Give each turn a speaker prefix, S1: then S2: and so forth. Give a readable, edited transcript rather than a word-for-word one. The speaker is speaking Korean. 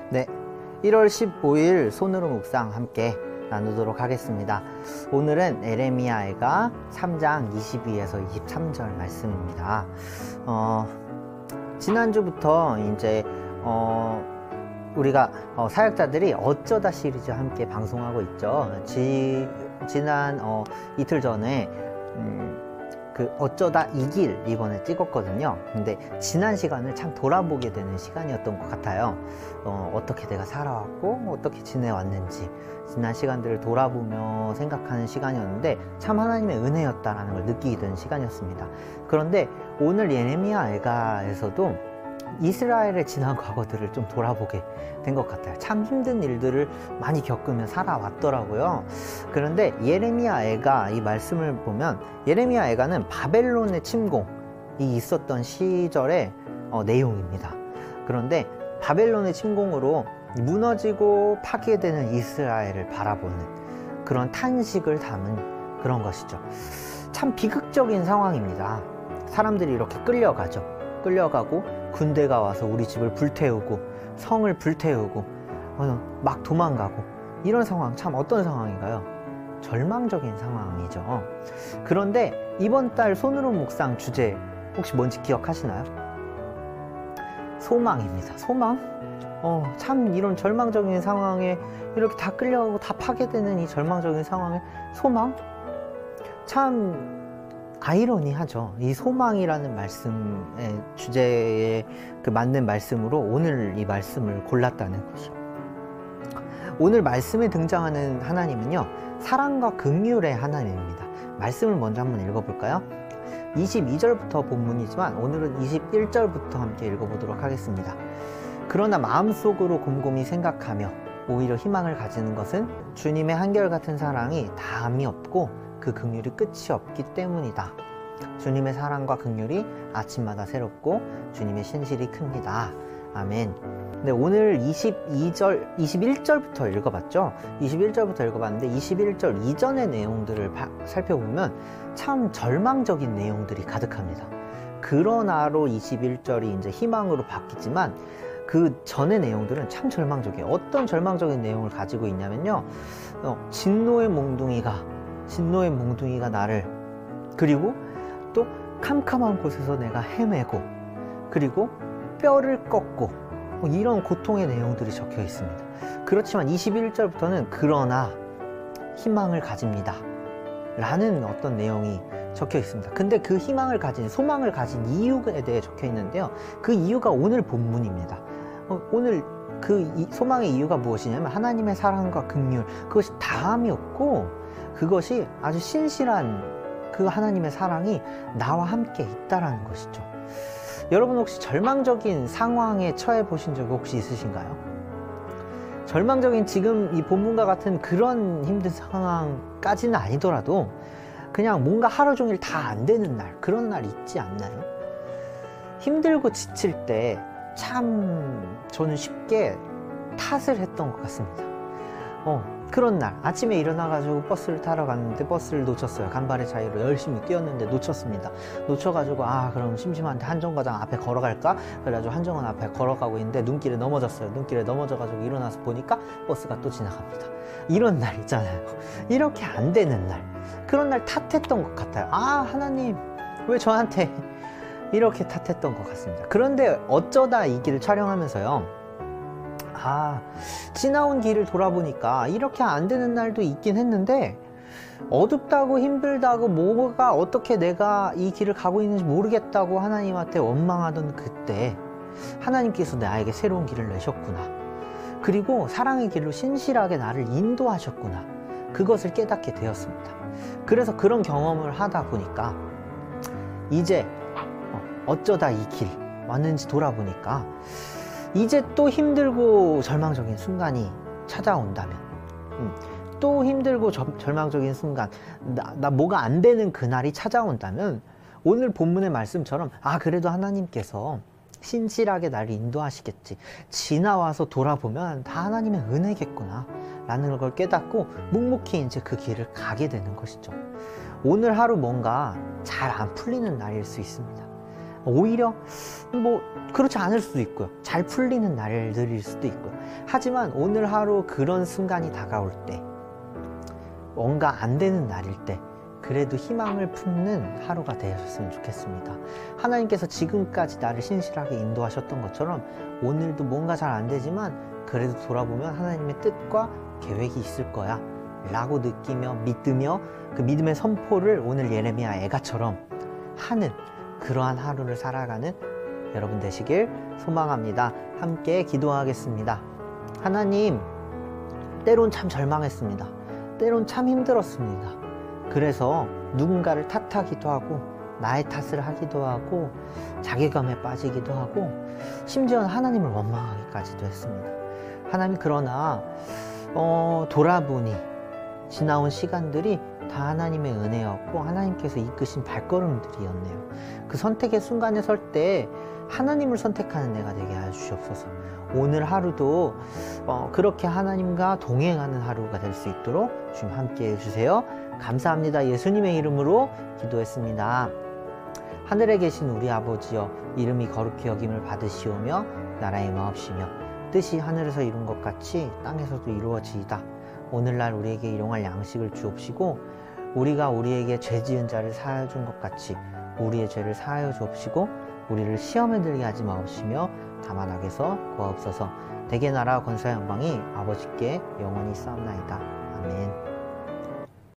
S1: 네, 1월 15일 손으로 묵상 함께 나누도록 하겠습니다. 오늘은 에레미야가 3장 22에서 23절 말씀입니다. 지난주부터 이제 우리가 사역자들이 어쩌다 시리즈 함께 방송하고 있죠. 지난 이틀 전에 그 어쩌다 이 길 이번에 찍었거든요. 근데 지난 시간을 참 돌아보게 되는 시간이었던 것 같아요. 어떻게 내가 살아왔고 어떻게 지내왔는지 지난 시간들을 돌아보며 생각하는 시간이었는데 참 하나님의 은혜였다라는 걸 느끼게 되는 시간이었습니다. 그런데 오늘 예레미야 애가에서도 이스라엘의 지난 과거들을 좀 돌아보게 된 것 같아요. 참 힘든 일들을 많이 겪으며 살아왔더라고요. 그런데 예레미야 애가 이 말씀을 보면 예레미야 애가는 바벨론의 침공이 있었던 시절의 내용입니다. 그런데 바벨론의 침공으로 무너지고 파괴되는 이스라엘을 바라보는 그런 탄식을 담은 그런 것이죠. 참 비극적인 상황입니다. 사람들이 이렇게 끌려가고 군대가 와서 우리 집을 불태우고 성을 불태우고 막 도망가고 이런 상황 참 어떤 상황인가요? 절망적인 상황이죠. 그런데 이번 달 손으로 묵상 주제 혹시 뭔지 기억하시나요? 소망입니다. 소망? 참 이런 절망적인 상황에 이렇게 다 끌려가고 다 파괴되는 이 절망적인 상황에 소망? 참 아이러니하죠. 이 소망이라는 말씀의 주제에 그 맞는 말씀으로 오늘 이 말씀을 골랐다는 것이요. 오늘 말씀에 등장하는 하나님은요, 사랑과 긍휼의 하나님입니다. 말씀을 먼저 한번 읽어볼까요? 22절부터 본문이지만 오늘은 21절부터 함께 읽어보도록 하겠습니다. 그러나 마음속으로 곰곰이 생각하며 오히려 희망을 가지는 것은 주님의 한결같은 사랑이 다함이 없고 그 긍휼이 끝이 없기 때문이다. 주님의 사랑과 긍휼이 아침마다 새롭고 주님의 신실이 큽니다. 아멘. 근데 오늘 21절부터 읽어봤죠? 21절부터 읽어봤는데 21절 이전의 내용들을 살펴보면 참 절망적인 내용들이 가득합니다. 그러나로 21절이 이제 희망으로 바뀌지만 그 전의 내용들은 참 절망적이에요. 어떤 절망적인 내용을 가지고 있냐면요. 진노의 몽둥이가 나를, 그리고 또 캄캄한 곳에서 내가 헤매고, 그리고 뼈를 꺾고, 이런 고통의 내용들이 적혀 있습니다. 그렇지만 21절부터는 그러나 희망을 가집니다 라는 어떤 내용이 적혀 있습니다. 근데 그 희망을 가진, 소망을 가진 이유에 대해 적혀 있는데요, 그 이유가 오늘 본문입니다. 오늘 그 소망의 이유가 무엇이냐면 하나님의 사랑과 긍휼, 그것이 다함이 없고 그것이 아주 신실한 그 하나님의 사랑이 나와 함께 있다라는 것이죠. 여러분 혹시 절망적인 상황에 처해 보신 적이 혹시 있으신가요? 절망적인 지금 이 본문과 같은 그런 힘든 상황까지는 아니더라도 그냥 뭔가 하루 종일 다 안 되는 날, 그런 날 있지 않나요? 힘들고 지칠 때 참 저는 쉽게 탓을 했던 것 같습니다. 그런 날 아침에 일어나가지고 버스를 타러 갔는데 버스를 놓쳤어요. 간발의 차이로 열심히 뛰었는데 놓쳤습니다. 놓쳐가지고 그럼 심심한데 한정거장 앞에 걸어갈까? 그래가지고 한정원 앞에 걸어가고 있는데 눈길에 넘어졌어요. 눈길에 넘어져가지고 일어나서 보니까 버스가 또 지나갑니다. 이런 날 있잖아요. 이렇게 안 되는 날, 그런 날 탓했던 것 같아요. 하나님 왜 저한테 이렇게 탓했던 것 같습니다. 그런데 어쩌다 이 길을 촬영하면서요, 지나온 길을 돌아보니까 이렇게 안 되는 날도 있긴 했는데 어둡다고 힘들다고 뭐가 어떻게 내가 이 길을 가고 있는지 모르겠다고 하나님한테 원망하던 그때 하나님께서 나에게 새로운 길을 내셨구나. 그리고 사랑의 길로 신실하게 나를 인도하셨구나. 그것을 깨닫게 되었습니다. 그래서 그런 경험을 하다 보니까 이제 어쩌다 이 길 왔는지 돌아보니까 이제 또 힘들고 절망적인 순간이 찾아온다면, 또 힘들고 절망적인 순간, 나 뭐가 안 되는 그날이 찾아온다면 오늘 본문의 말씀처럼 그래도 하나님께서 신실하게 나를 인도하시겠지, 지나와서 돌아보면 다 하나님의 은혜겠구나 라는 걸 깨닫고 묵묵히 이제 그 길을 가게 되는 것이죠. 오늘 하루 뭔가 잘 안 풀리는 날일 수 있습니다. 오히려 뭐 그렇지 않을 수도 있고요. 잘 풀리는 날들일 수도 있고요. 하지만 오늘 하루 그런 순간이 다가올 때, 뭔가 안 되는 날일 때 그래도 희망을 품는 하루가 되셨으면 좋겠습니다. 하나님께서 지금까지 나를 신실하게 인도하셨던 것처럼 오늘도 뭔가 잘 안 되지만 그래도 돌아보면 하나님의 뜻과 계획이 있을 거야 라고 느끼며 믿으며 그 믿음의 선포를 오늘 예레미야 애가처럼 하는 그러한 하루를 살아가는 여러분 되시길 소망합니다. 함께 기도하겠습니다. 하나님, 때론 참 절망했습니다. 때론 참 힘들었습니다. 그래서 누군가를 탓하기도 하고 나의 탓을 하기도 하고 자괴감에 빠지기도 하고 심지어는 하나님을 원망하기까지도 했습니다. 하나님, 그러나 돌아보니 지나온 시간들이 다 하나님의 은혜였고 하나님께서 이끄신 발걸음들이었네요. 그 선택의 순간에 설 때 하나님을 선택하는 내가 되게 하여 주시옵소서. 오늘 하루도 그렇게 하나님과 동행하는 하루가 될 수 있도록 주님 함께 해주세요. 감사합니다. 예수님의 이름으로 기도했습니다. 하늘에 계신 우리 아버지여, 이름이 거룩히 여김을 받으시오며 나라의 마옵시며 뜻이 하늘에서 이룬 것 같이 땅에서도 이루어지이다. 오늘날 우리에게 일용할 양식을 주옵시고 우리가 우리에게 죄 지은 자를 사하여 준 것 같이 우리의 죄를 사하여 주옵시고 우리를 시험에 들게 하지 마옵시며 다만 악에서 구하옵소서. 대개 나라 권세 영광이 아버지께 영원히 쌓옵나이다. 아멘.